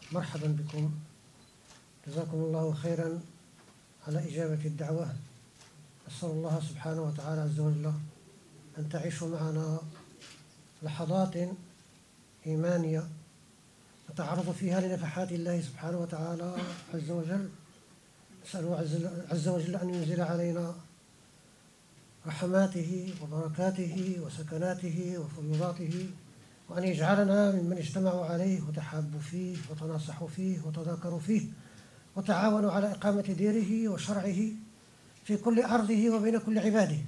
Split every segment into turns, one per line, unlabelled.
مرحبا بكم. جزاكم الله خيرا على إجابة الدعوة. أسأل الله سبحانه وتعالى عز وجل أن تعيشوا معنا لحظات إيمانية نتعرض فيها لنفحات الله سبحانه وتعالى عز وجل. نسأله عز وجل أن ينزل علينا رحماته وبركاته وسكناته وفيوضاته، وأن يجعلنا ممن اجتمعوا عليه وتحابوا فيه وتناصحوا فيه وتذاكروا فيه وتعاونوا على إقامة دينه وشرعه في كل أرضه وبين كل عباده.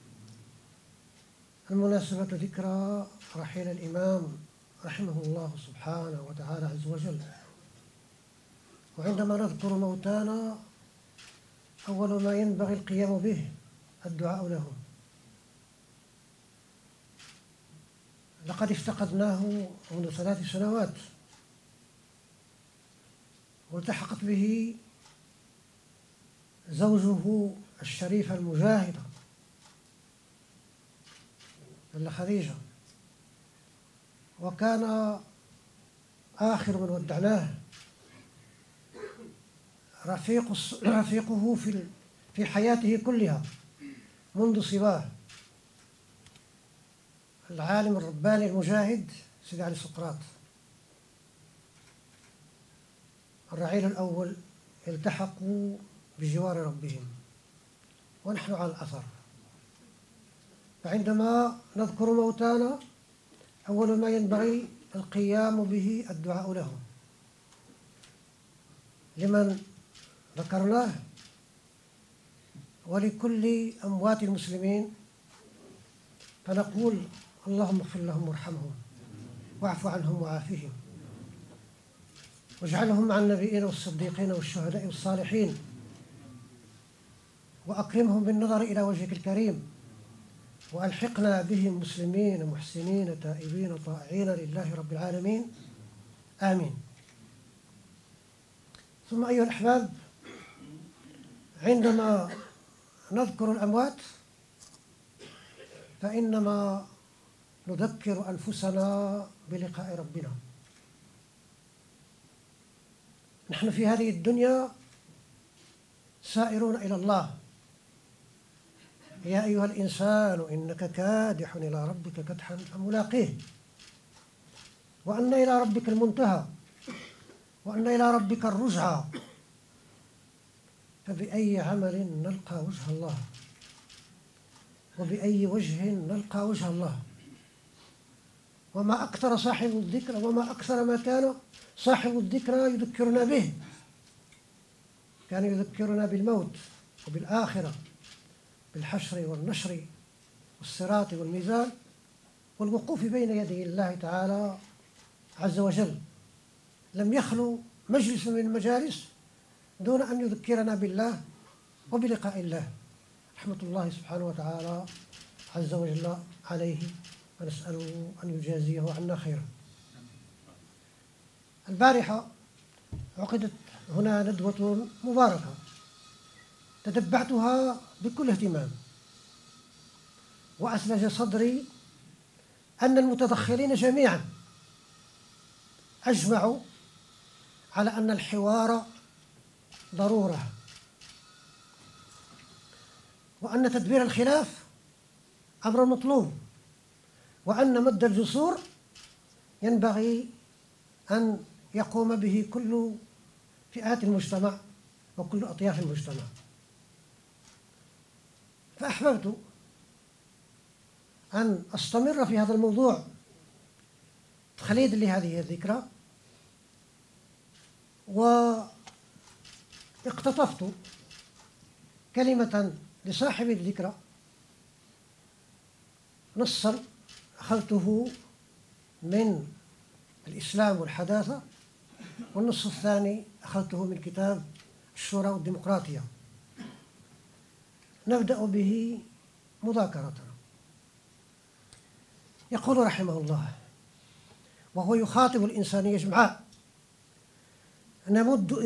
المناسبة ذكرى رحيل الإمام رحمه الله سبحانه وتعالى عز وجل، وعندما نذكر موتانا أول ما ينبغي القيام به الدعاء لهم. لقد افتقدناه منذ 3 سنوات، والتحقت به زوجه الشريفة المجاهدة خديجة، وكان آخر من ودعناه رفيقه في حياته كلها منذ صباه، العالم الرباني المجاهد سيدي علي سقراط. الرعيل الأول التحقوا بجوار ربهم ونحن على الأثر. فعندما نذكر موتانا أول ما ينبغي القيام به الدعاء لهم. لمن ذكرناه ولكل أموات المسلمين فنقول اللهم اغفر لهم وارحمهم واعف عنهم وعافهم واجعلهم مع النبيين والصديقين والشهداء والصالحين، وأكرمهم بالنظر إلى وجهك الكريم، وألحقنا بهم مسلمين محسنين تائبين طائعين لله رب العالمين، آمين. ثم أيها الأحباب، عندما نذكر الأموات فإنما نذكر أنفسنا بلقاء ربنا. نحن في هذه الدنيا سائرون إلى الله. يا أيها الإنسان إنك كادح إلى ربك كدحا فملاقيه، وأن إلى ربك المنتهى، وأن إلى ربك الرجعى. فبأي عمل نلقى وجه الله، وبأي وجه نلقى وجه الله. وما أكثر صاحب الذكر، وما أكثر ما كان صاحب الذكرى يذكرنا به. كان يذكرنا بالموت وبالآخرة، بالحشر والنشر والصراط والميزان والوقوف بين يدي الله تعالى عز وجل. لم يخلو مجلس من المجالس دون أن يذكرنا بالله وبلقاء الله، رحمة الله سبحانه وتعالى عز وجل عليه، ونسأله أن يجازيه عنا خيرا. البارحة عقدت هنا ندوة مباركة تتبعتها بكل اهتمام، وأثلج صدري أن المتدخلين جميعا أجمعوا على أن الحوار ضرورة، وأن تدبير الخلاف أمر مطلوب، وأن مد الجسور ينبغي أن يقوم به كل فئات المجتمع وكل أطياف المجتمع. فأحببت أن أستمر في هذا الموضوع تخليدا لهذه الذكرى، واقتطفت كلمة لصاحب الذكرى، نصا أخذته من الإسلام والحداثة، والنص الثاني أخذته من كتاب الشورى والديمقراطية. نبدأ به مذاكرتنا. يقول رحمه الله وهو يخاطب الإنسانية جمعاء: نمد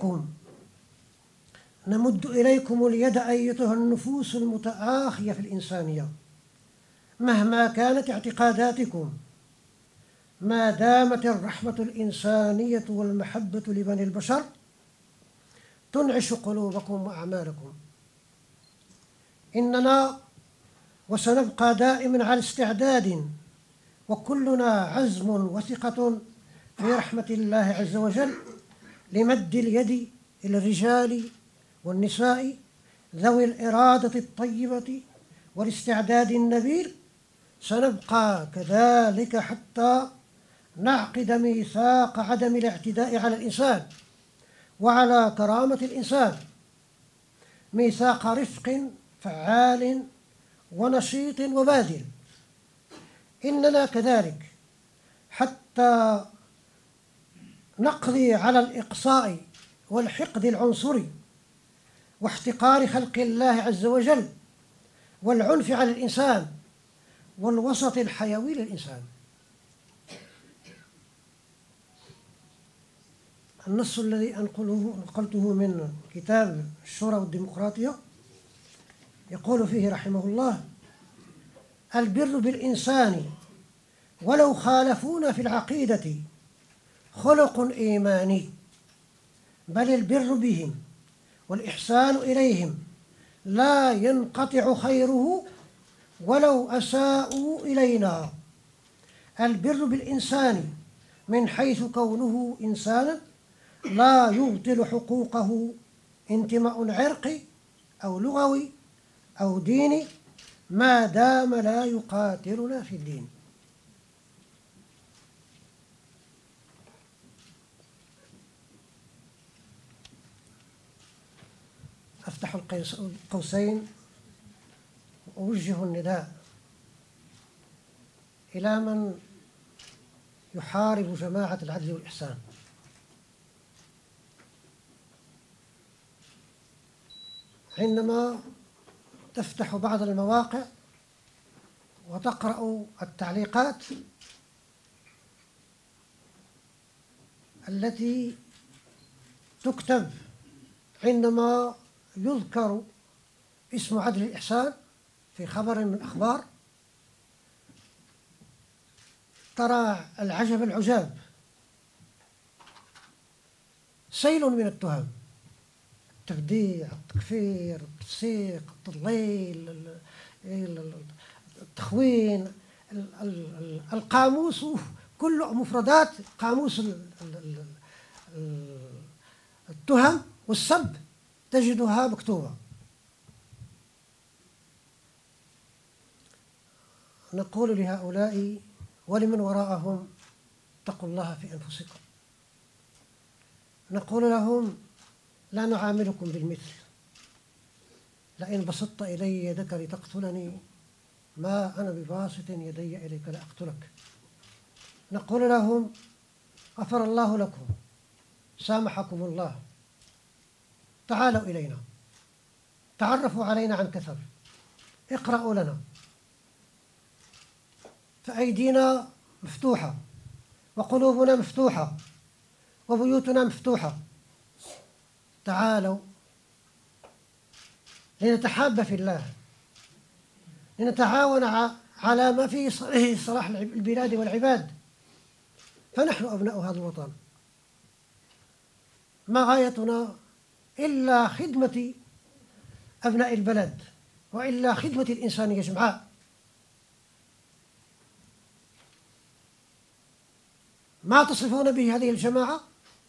إليكم اليد أيتها النفوس المتآخية في الإنسانية، مهما كانت اعتقاداتكم، ما دامت الرحمة الإنسانية والمحبة لبني البشر تنعش قلوبكم وأعمالكم. إننا وسنبقى دائما على استعداد وكلنا عزم وثقة في رحمة الله عز وجل لمد اليد إلى الرجال والنساء ذوي الإرادة الطيبة والاستعداد النبيل. سنبقى كذلك حتى نعقد ميثاق عدم الاعتداء على الإنسان وعلى كرامة الإنسان، ميثاق رفق فعال ونشيط وباذل. إننا كذلك حتى نقضي على الإقصاء والحقد العنصري واحتقار خلق الله عز وجل والعنف على الإنسان والوسط الحيوي للإنسان. النص الذي نقلته من كتاب الشورى والديمقراطية يقول فيه رحمه الله: البر بالإنسان ولو خالفونا في العقيدة خلق إيماني، بل البر بهم والإحسان إليهم لا ينقطع خيره ولو أساءوا إلينا. البر بالإنسان من حيث كونه إنسانا لا يبطل حقوقه انتماء عرقي أو لغوي أو ديني ما دام لا يقاتلنا في الدين. أفتح القوسين وأوجه النداء إلى من يحارب جماعة العدل والإحسان. عندما تفتح بعض المواقع وتقرأ التعليقات التي تكتب عندما يذكر اسم عدل الإحسان في خبر من الأخبار، ترى العجب العجاب، سيل من التهم: التبديع، التكفير، التفسيق، التضليل، التخوين، القاموس كل مفردات قاموس التهم والسب تجدها مكتوبة. نقول لهؤلاء ولمن وراءهم: اتقوا الله في أنفسكم. نقول لهم: لا نعاملكم بالمثل، لئن بسطت إلي يدك لتقتلني ما أنا بباسط يدي إليك لأقتلك. نقول لهم: غفر الله لكم، سامحكم الله، تعالوا إلينا، تعرفوا علينا عن كثر، اقرأوا لنا، فأيدينا مفتوحة وقلوبنا مفتوحة وبيوتنا مفتوحة. تعالوا لنتحاب في الله، لنتعاون على ما فيه صلاح البلاد والعباد، فنحن أبناء هذا الوطن، ما غايتنا إلا خدمة أبناء البلد وإلا خدمة الإنسانية جمعاء. ما تصفون به هذه الجماعة؟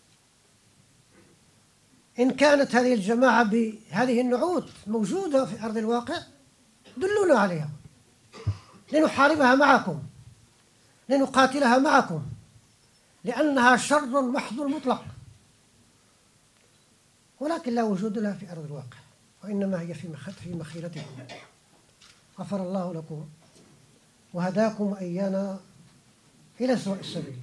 إن كانت هذه الجماعة بهذه النعوت موجودة في أرض الواقع دلونا عليها لنحاربها معكم، لنقاتلها معكم، لأنها شر محض مطلق، ولكن لا وجود لها في أرض الواقع، وإنما هي في مخيلتكم. غفر الله لكم وهداكم وإيانا إلى سواء السبيل.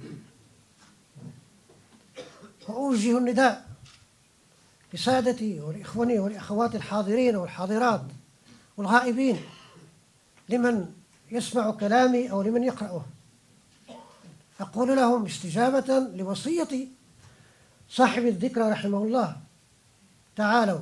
وأوجه النداء لسادتي ولإخواني ولأخواتي الحاضرين والحاضرات والغائبين، لمن يسمع كلامي أو لمن يقرأه، أقول لهم استجابة لوصية صاحب الذكرى رحمه الله: تعالوا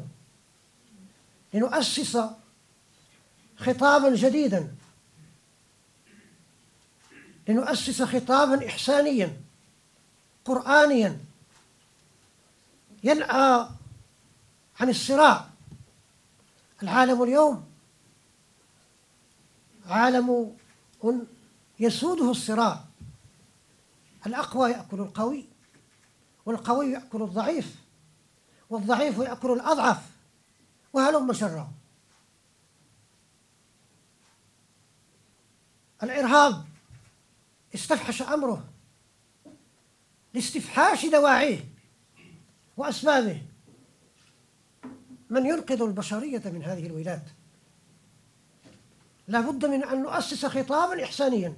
لنؤسس خطابا جديدا لنؤسس خطابا إحسانيا قرآنيا ينأى عن الصراع. العالم اليوم عالم يسوده الصراع، الأقوى يأكل القوي، والقوي يأكل الضعيف، والضعيف يأكل الأضعف، وهلم شرا. الإرهاب استفحش أمره لاستفحاش دواعيه وأسبابه. من ينقذ البشرية من هذه الويلات؟ لا بد من أن نؤسس خطابا إحسانيا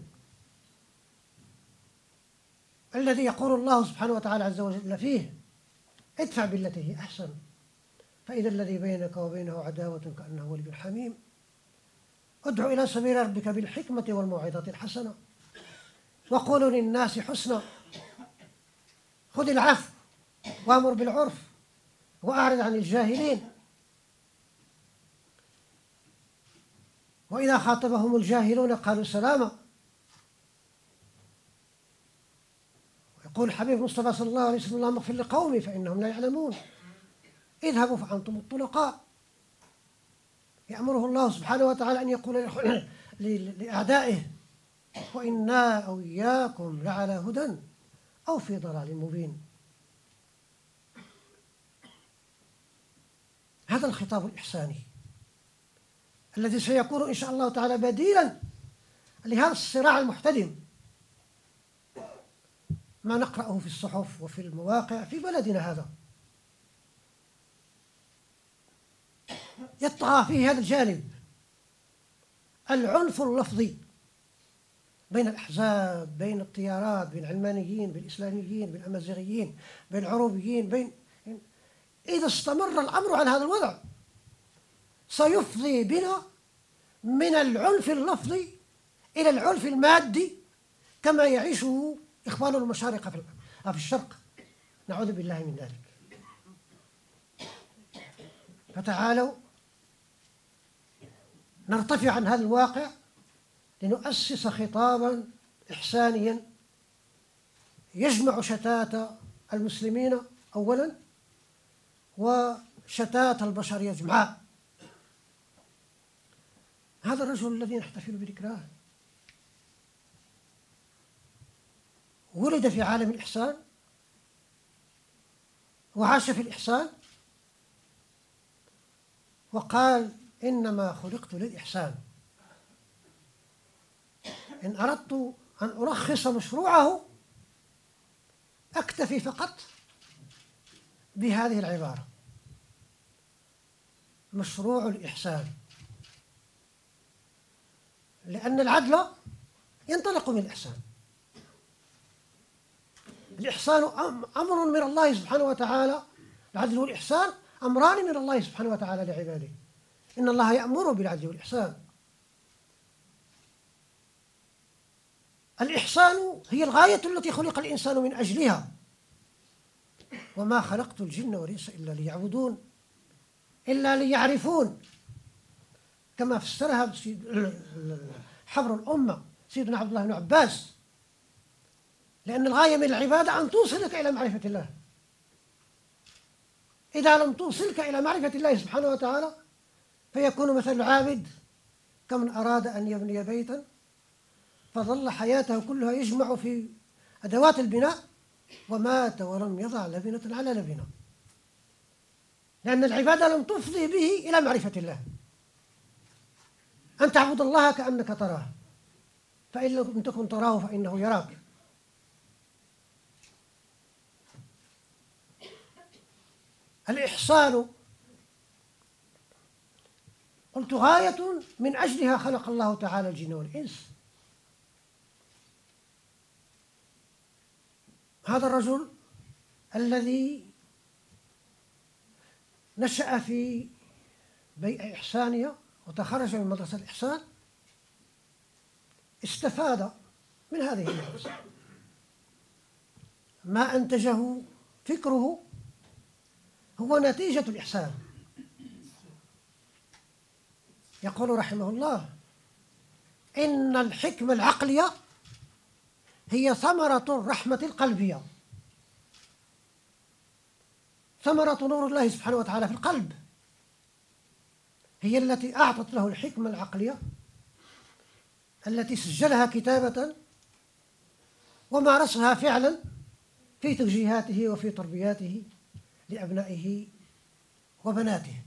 الذي يقول الله سبحانه وتعالى عز وجل فيه: ادفع بالتي هي أحسن فإذا الذي بينك وبينه عداوة كأنه ولي حميم. ادع إلى سبيل ربك بالحكمة والموعظة الحسنة وقولوا للناس حسنا. خذ العفو وأمر بالعرف وأعرض عن الجاهلين. وإذا خاطبهم الجاهلون قالوا سلاما. يقول الحبيب المصطفى صلى الله عليه وسلم: اللهم اغفر لقومي فإنهم لا يعلمون. اذهبوا فأنتم الطلقاء. يأمره الله سبحانه وتعالى أن يقول لأعدائه: وإنا أو إياكم لعلى هدى أو في ضلال مبين. هذا الخطاب الإحساني الذي سيكون إن شاء الله تعالى بديلا لهذا الصراع المحتدم، ما نقرأه في الصحف وفي المواقع في بلدنا هذا. يطغى فيه هذا الجانب، العنف اللفظي بين الأحزاب، بين التيارات، بين العلمانيين، بين الإسلاميين، بين الأمازيغيين، بين العروبيين، إذا استمر الأمر على هذا الوضع سيفضي بنا من العنف اللفظي إلى العنف المادي كما يعيشه إخوان المشارقة في الشرق، نعوذ بالله من ذلك. فتعالوا نرتفع عن هذا الواقع لنؤسس خطابا إحسانيا يجمع شتات المسلمين أولا وشتات البشرية جمعاء. هذا الرجل الذي نحتفل بذكراه ولد في عالم الإحسان وعاش في الإحسان وقال: إنما خلقت للإحسان. إن أردت أن ألخص مشروعه أكتفي فقط بهذه العبارة: مشروع الإحسان. لأن العدل ينطلق من الإحسان. الإحسان أمر من الله سبحانه وتعالى، العدل والإحسان أمران من الله سبحانه وتعالى لعباده. إن الله يأمر بالعدل والإحسان. الإحسان هي الغاية التي خلق الإنسان من أجلها. وما خلقت الجن والإنس إلا ليعبدون، إلا ليعرفون، كما فسرها حبر الأمة سيدنا عبد الله بن عباس. لأن الغاية من العبادة أن توصلك إلى معرفة الله. إذا لم توصلك إلى معرفة الله سبحانه وتعالى فيكون مثل العابد كمن أراد أن يبني بيتا فظل حياته كلها يجمع في أدوات البناء ومات ولم يضع لبنة على لبنة، لأن العبادة لم تفضي به إلى معرفة الله. أن تعبد الله كأنك تراه، فإن لم تكن تراه فإنه يراك. الإحسان قلت غاية من أجلها خلق الله تعالى الجن والإنس. هذا الرجل الذي نشأ في بيئة إحسانية وتخرج من مدرسة الإحسان استفاد من هذه المدرسة. ما أنتجه فكره هو نتيجة الإحسان. يقول رحمه الله: إن الحكمة العقلية هي ثمرة الرحمة القلبية، ثمرة نور الله سبحانه وتعالى في القلب، هي التي أعطت له الحكمة العقلية التي سجلها كتابة ومارسها فعلا في توجيهاته وفي تربياته لأبنائه وبناته.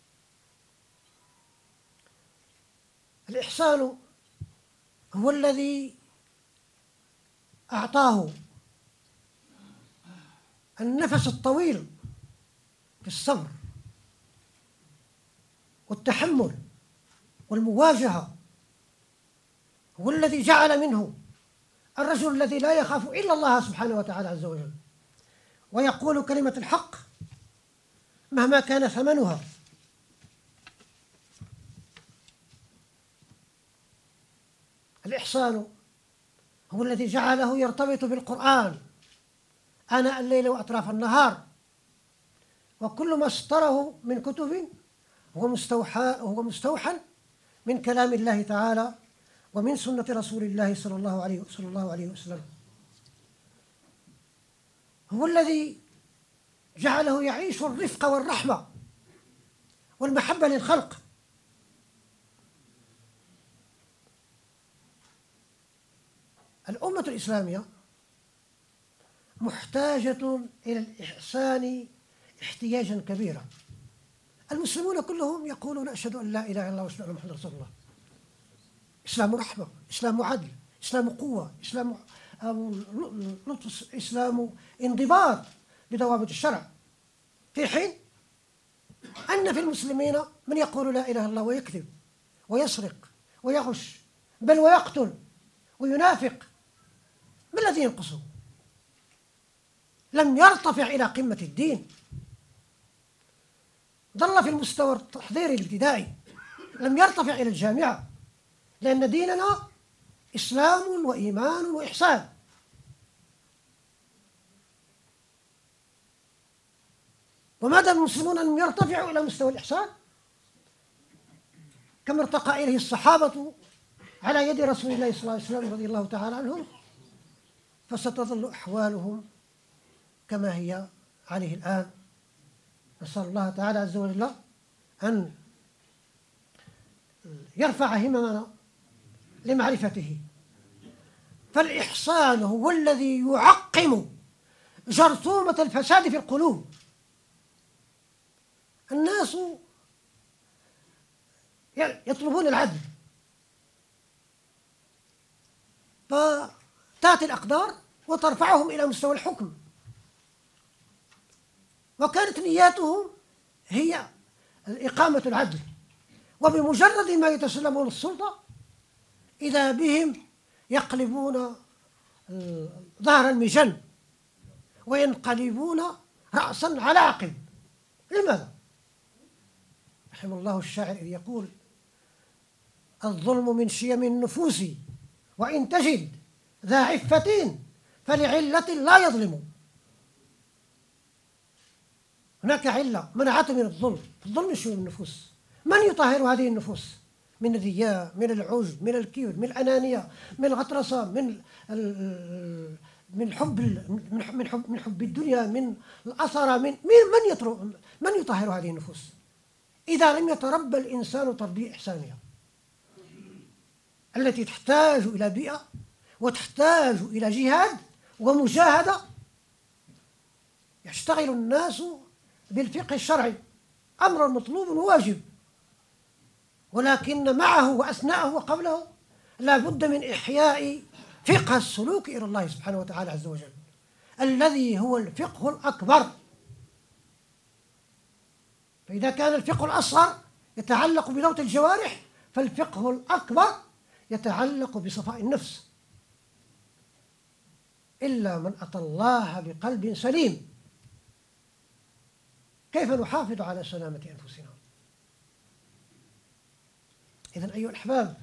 الإحسان هو الذي أعطاه النفس الطويل في الصبر والتحمل والمواجهة، هو الذي جعل منه الرجل الذي لا يخاف إلا الله سبحانه وتعالى عز وجل، ويقول كلمة الحق مهما كان ثمنها. الإحسان هو الذي جعله يرتبط بالقرآن آناء الليل وأطراف النهار، وكل ما اسطره من كتب هو مستوحى من كلام الله تعالى ومن سنة رسول الله صلى الله عليه وسلم. هو الذي جعله يعيش الرفق والرحمة والمحبة للخلق. الأمة الإسلامية محتاجة إلى الإحسان احتياجا كبيرا. المسلمون كلهم يقولون أشهد أن لا إله إلا الله وأشهد أن محمدا رسول الله. إسلام رحمة، إسلام عدل، إسلام قوة، إسلام لطف، إسلام انضباط بضوابط الشرع، في حين أن في المسلمين من يقول لا إله إلا الله ويكذب ويسرق ويغش بل ويقتل وينافق. ما الذي ينقصه؟ لم يرتفع إلى قمة الدين، ظل في المستوى التحضيري الابتدائي، لم يرتفع إلى الجامعة، لأن ديننا إسلام وإيمان وإحسان. وما دام المسلمون لم يرتفعوا إلى مستوى الإحسان كما ارتقى إليه الصحابة على يد رسول الله صلى الله عليه وسلم رضي الله تعالى عنهم، فستظل أحوالهم كما هي عليه الآن. نسأل الله تعالى عز وجل أن يرفع هممنا لمعرفته. فالإحسان هو الذي يعقم جرثومة الفساد في القلوب. الناس يطلبون العدل، فتأتي الأقدار وترفعهم إلى مستوى الحكم، وكانت نياتهم هي إقامة العدل، وبمجرد ما يتسلمون السلطة إذا بهم يقلبون ظهر المجن وينقلبون رأسا على عقب. لماذا؟ رحم الله الشاعر إذ يقول: الظلم من شيم النفوس وإن تجد ذا عفة فلعلة لا يظلم. هناك علة منعته من الظلم. الظلم من شيم النفوس. من يطهر هذه النفوس؟ من الرياء، من العجب، من الكبر، من الأنانية، من الغطرسة، من حب الدنيا، من الأثر، من يطهر هذه النفوس إذا لم يتربى الإنسان تربية إحسانية التي تحتاج إلى بيئة وتحتاج إلى جهاد ومجاهدة. يشتغل الناس بالفقه الشرعي، أمر مطلوب وواجب، ولكن معه وأثناءه وقبله لا بد من إحياء فقه السلوك إلى الله سبحانه وتعالى عز وجل، الذي هو الفقه الأكبر. فإذا كان الفقه الأصغر يتعلق بذوات الجوارح، فالفقه الأكبر يتعلق بصفاء النفس. إلا من أتى الله بقلب سليم. كيف نحافظ على سلامة أنفسنا؟ إذن أيها الأحباب،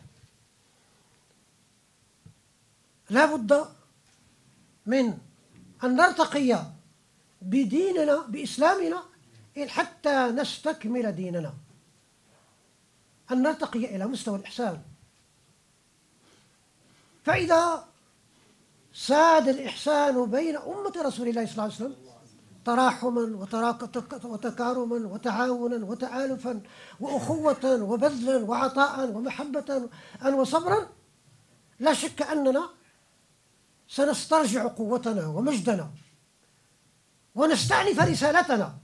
لا بد من أن نرتقي بديننا بإسلامنا حتى نستكمل ديننا، أن نرتقي إلى مستوى الإحسان. فإذا ساد الإحسان بين أمة رسول الله صلى الله عليه وسلم تراحما وتكارما وتعاونا وتآلفا وأخوة وبذلا وعطاء ومحبة وصبرا. لا شك أننا سنسترجع قوتنا ومجدنا ونستأنف رسالتنا.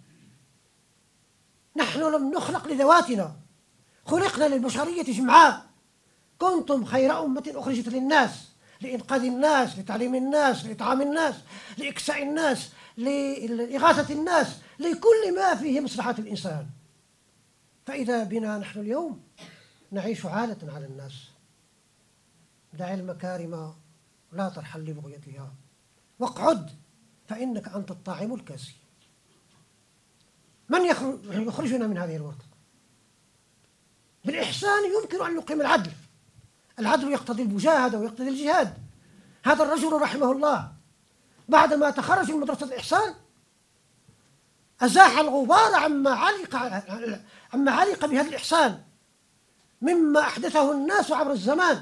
نحن لم نخلق لذواتنا، خلقنا للبشرية جمعاء. كنتم خير أمة أخرجت للناس لإنقاذ الناس، لتعليم الناس، لإطعام الناس، لإكساء الناس، لإغاثة الناس، لكل ما فيه مصلحة الإنسان. فإذا بنا نحن اليوم نعيش عالة على الناس. دع المكارم لا ترحل لبغيتها، واقعد فإنك أنت الطاعم الكاسي. من يخرجنا من هذه الورطة؟ بالإحسان يمكن أن نقيم العدل. العدل يقتضي المجاهدة ويقتضي الجهاد. هذا الرجل رحمه الله بعدما تخرج من مدرسة الإحسان أزاح الغبار عما علق بهذا الإحسان مما أحدثه الناس عبر الزمان،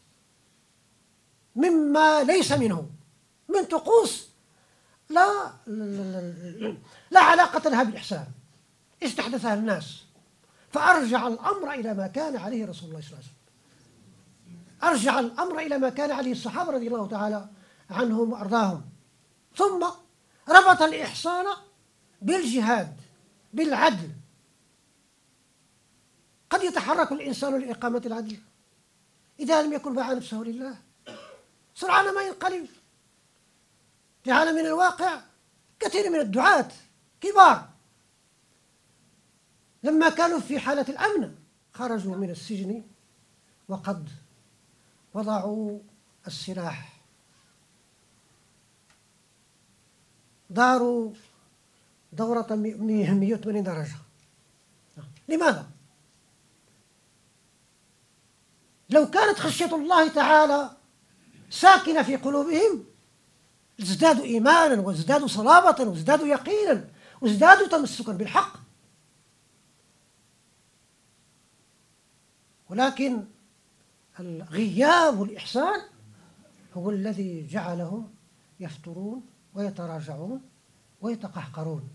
مما ليس منه، من طقوس لا علاقة لها بالإحسان استحدثها الناس. فأرجع الأمر إلى ما كان عليه رسول الله صلى الله عليه وسلم، أرجع الأمر إلى ما كان عليه الصحابة رضي الله تعالى عنهم وأرضاهم. ثم ربط الإحسان بالجهاد، بالعدل. قد يتحرك الإنسان لإقامة العدل إذا لم يكن باع نفسه لله، سرعان ما ينقلب. في عالم الواقع كثير من الدعاة كبار لما كانوا في حالة الأمن خرجوا من السجن وقد وضعوا السلاح، داروا دورة 180 درجة. لماذا؟ لو كانت خشية الله تعالى ساكنة في قلوبهم ازدادوا إيمانا وازدادوا صلابة وازدادوا يقينا وازدادوا تمسكا بالحق. ولكن الغياب والإحسان هو الذي جعلهم يفترون ويتراجعون ويتقهقرون.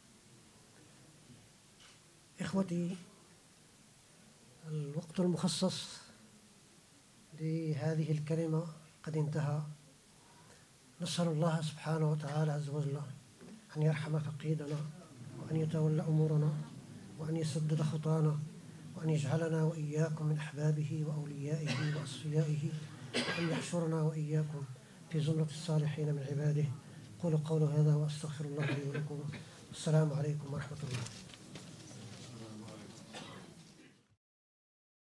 إخوتي، الوقت المخصص لهذه الكلمة قد انتهى. نسأل الله سبحانه وتعالى عز وجل أن يرحم فقيدنا وأن يتولى أمورنا وأن يسدد خطانا وأن يجعلنا وإياكم من أحبابه وأوليائه وأصفيائه وأن يحشرنا وإياكم في زمرة الصالحين من عباده. قولوا قولوا هذا وأستغفر الله لي ولكم. السلام عليكم ورحمة الله.